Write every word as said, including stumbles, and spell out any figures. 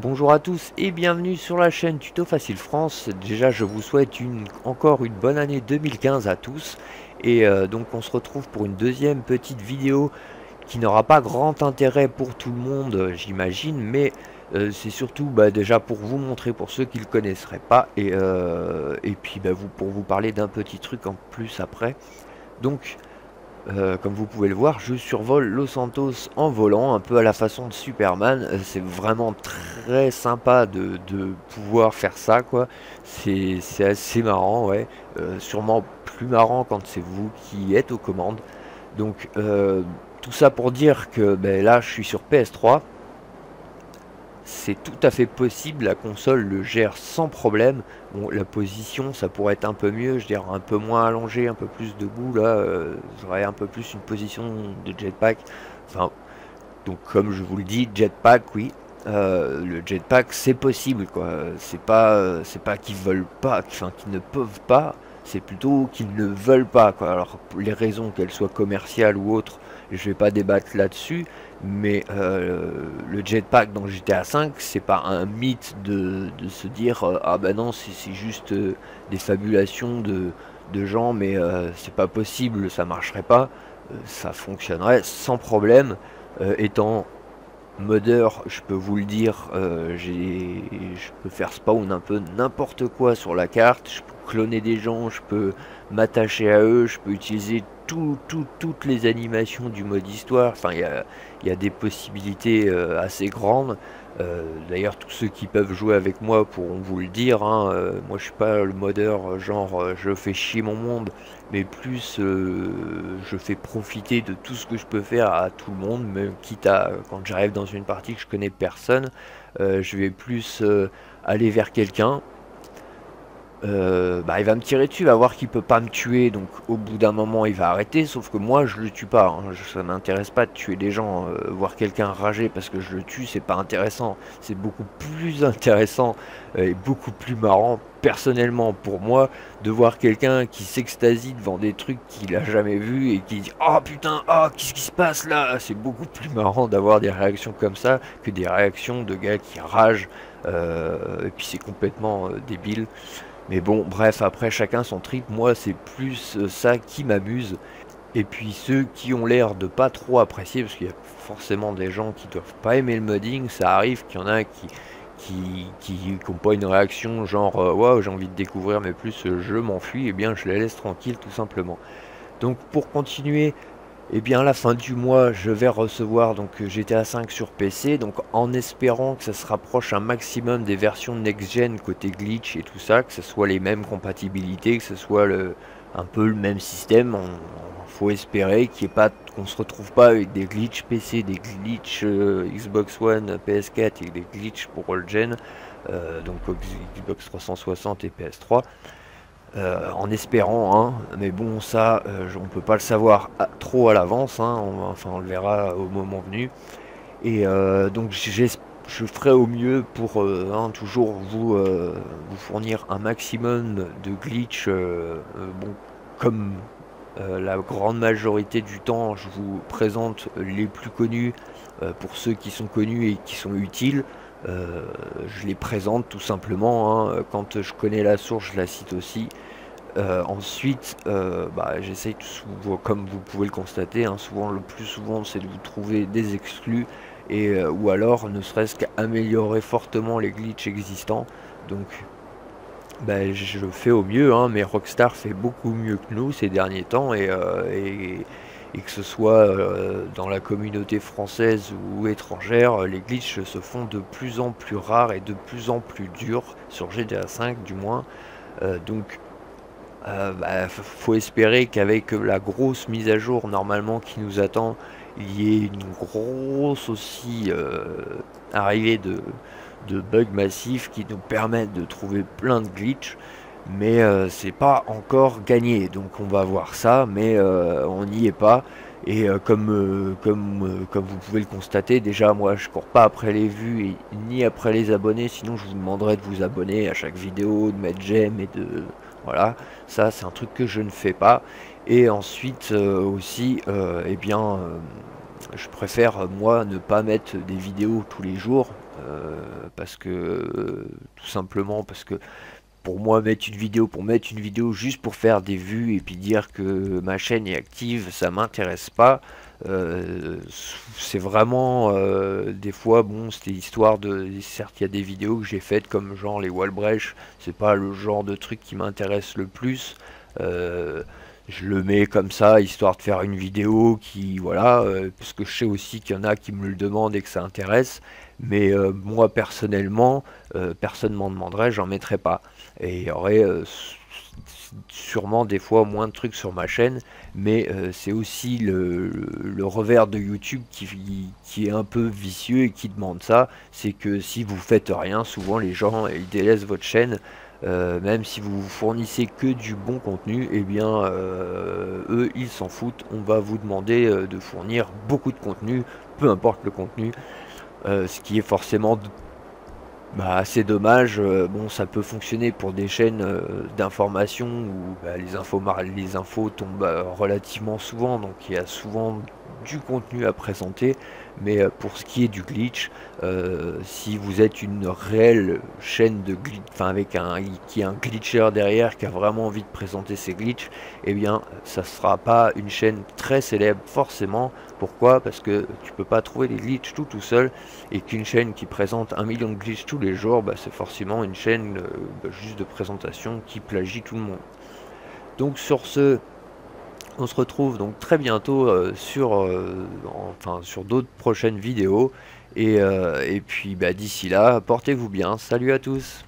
Bonjour à tous et bienvenue sur la chaîne Tuto Facile France. Déjà je vous souhaite une, encore une bonne année deux mille quinze à tous. Et euh, donc on se retrouve pour une deuxième petite vidéo qui n'aura pas grand intérêt pour tout le monde, euh, j'imagine. Mais euh, c'est surtout bah, déjà pour vous montrer, pour ceux qui ne le connaisseraient pas. Et, euh, et puis bah, vous, pour vous parler d'un petit truc en plus après. Donc... Euh, comme vous pouvez le voir, je survole Los Santos en volant, un peu à la façon de Superman. Euh, c'est vraiment très sympa de, de pouvoir faire ça, quoi. C'est assez marrant, ouais. Euh, sûrement plus marrant quand c'est vous qui êtes aux commandes. Donc, euh, tout ça pour dire que ben, là, je suis sur P S trois. C'est tout à fait possible, la console le gère sans problème. Bon, la position, ça pourrait être un peu mieux, je dirais un peu moins allongé, un peu plus debout, là, euh, j'aurais un peu plus une position de jetpack. Enfin, donc comme je vous le dis, jetpack, oui. Euh, le jetpack, c'est possible, quoi. C'est pas, euh, c'est pas qu'ils veulent pas, enfin qu'ils ne peuvent pas, c'est plutôt qu'ils ne veulent pas, quoi. Alors, pour les raisons, qu'elles soient commerciales ou autres, je vais pas débattre là-dessus. Mais euh, le jetpack dans G T A cinq, c'est pas un mythe de, de se dire euh, ah bah non, c'est juste euh, des fabulations de, de gens, mais euh, c'est pas possible, ça marcherait pas. Euh, ça fonctionnerait sans problème. Euh, étant modeur, je peux vous le dire, euh, j'ai, je peux faire spawn un peu n'importe quoi sur la carte, je peux cloner des gens, je peux m'attacher à eux, je peux utiliser tout, tout, toutes les animations du mode histoire. Enfin, il y a, y a des possibilités euh, assez grandes. Euh, D'ailleurs, tous ceux qui peuvent jouer avec moi pourront vous le dire, hein. Euh, moi, je suis pas le modeur genre euh, je fais chier mon monde, mais plus euh, je fais profiter de tout ce que je peux faire à tout le monde, même quitte à quand j'arrive dans une partie que je connais personne, euh, je vais plus euh, aller vers quelqu'un. Euh, bah, il va me tirer dessus, il va voir qu'il peut pas me tuer, donc au bout d'un moment il va arrêter, sauf que moi je le tue pas, hein. Je, ça m'intéresse pas de tuer des gens, euh, voir quelqu'un rager parce que je le tue, c'est pas intéressant, c'est beaucoup plus intéressant euh, et beaucoup plus marrant personnellement pour moi de voir quelqu'un qui s'extasie devant des trucs qu'il a jamais vu et qui dit oh putain, oh qu'est-ce qui se passe là, c'est beaucoup plus marrant d'avoir des réactions comme ça que des réactions de gars qui ragent, euh, et puis c'est complètement euh, débile. Mais bon, bref, après chacun son trip, moi c'est plus euh, ça qui m'amuse. Et puis ceux qui ont l'air de pas trop apprécier, parce qu'il y a forcément des gens qui doivent pas aimer le modding, ça arrive qu'il y en a qui qui, qui, qui ont pas une réaction genre euh, waouh j'ai envie de découvrir, mais plus euh, je m'enfuis, et bien je les laisse tranquilles tout simplement. Donc pour continuer, et bien à la fin du mois je vais recevoir donc G T A cinq sur P C, donc en espérant que ça se rapproche un maximum des versions next-gen côté glitch et tout ça, que ce soit les mêmes compatibilités, que ce soit le, un peu le même système. On, on faut espérer qu'il n'y ait pas, qu'on se retrouve pas avec des glitch P C, des glitch euh, Xbox One, P S quatre et des glitch pour all gen, euh, donc Xbox trois cent soixante et P S trois. Euh, en espérant, hein, mais bon ça euh, on peut pas le savoir à, trop à l'avance, hein, on, enfin on le verra au moment venu. Et euh, donc je ferai au mieux pour euh, hein, toujours vous, euh, vous fournir un maximum de glitch, euh, euh, bon, comme euh, la grande majorité du temps je vous présente les plus connus, euh, pour ceux qui sont connus et qui sont utiles. Euh, je les présente tout simplement, hein. Quand je connais la source je la cite aussi. Euh, ensuite euh, bah, j'essaye, comme vous pouvez le constater, hein, souvent, le plus souvent c'est de vous trouver des exclus, et euh, ou alors ne serait-ce qu'améliorer fortement les glitches existants. Donc bah, je fais au mieux, hein, mais Rockstar fait beaucoup mieux que nous ces derniers temps, et, euh, et et que ce soit euh, dans la communauté française ou étrangère, les glitches se font de plus en plus rares et de plus en plus durs, sur G T A cinq du moins. Euh, donc euh, bah, faut espérer qu'avec la grosse mise à jour normalement qui nous attend, il y ait une grosse aussi euh, arrivée de, de bugs massifs qui nous permettent de trouver plein de glitches. Mais euh, c'est pas encore gagné, donc on va voir ça, mais euh, on n'y est pas. Et euh, comme, euh, comme, euh, comme vous pouvez le constater, déjà moi je cours pas après les vues et ni après les abonnés, sinon je vous demanderai de vous abonner à chaque vidéo, de mettre j'aime et de... Voilà, ça c'est un truc que je ne fais pas. Et ensuite euh, aussi, euh, eh bien... Euh, je préfère moi ne pas mettre des vidéos tous les jours euh, parce que euh, tout simplement parce que pour moi mettre une vidéo pour mettre une vidéo juste pour faire des vues et puis dire que ma chaîne est active, ça m'intéresse pas. Euh, c'est vraiment euh, des fois bon, c'était histoire de, certes il y a des vidéos que j'ai faites comme genre les wall brèches, c'est pas le genre de truc qui m'intéresse le plus. Euh, je le mets comme ça histoire de faire une vidéo qui voilà euh, parce que je sais aussi qu'il y en a qui me le demandent et que ça intéresse, mais euh, moi personnellement euh, personne m'en demanderait, j'en mettrais pas. Et il y aurait euh, sûrement des fois moins de trucs sur ma chaîne, mais euh, c'est aussi le, le, le revers de YouTube qui, qui est un peu vicieux et qui demande ça, c'est que si vous faites rien, souvent les gens ils délaissent votre chaîne, euh, même si vous fournissez que du bon contenu, et eh bien euh, eux ils s'en foutent, on va vous demander euh, de fournir beaucoup de contenu, peu importe le contenu, euh, ce qui est forcément bah, c'est dommage. Euh, bon, ça peut fonctionner pour des chaînes euh, d'information où bah, les infos, les infos tombent euh, relativement souvent, donc il y a souvent du contenu à présenter. Mais euh, pour ce qui est du glitch, euh, si vous êtes une réelle chaîne de glitch, enfin avec un qui a un glitcher derrière, qui a vraiment envie de présenter ses glitches, eh bien, ça sera pas une chaîne très célèbre forcément. Pourquoi? Parce que tu peux pas trouver les glitches tout tout seul, et qu'une chaîne qui présente un million de glitches tous les jours, bah, c'est forcément une chaîne euh, bah, juste de présentation qui plagie tout le monde. Donc sur ce, on se retrouve donc très bientôt euh, sur, euh, enfin, sur d'autres prochaines vidéos, et, euh, et puis bah, d'ici là, portez-vous bien, salut à tous.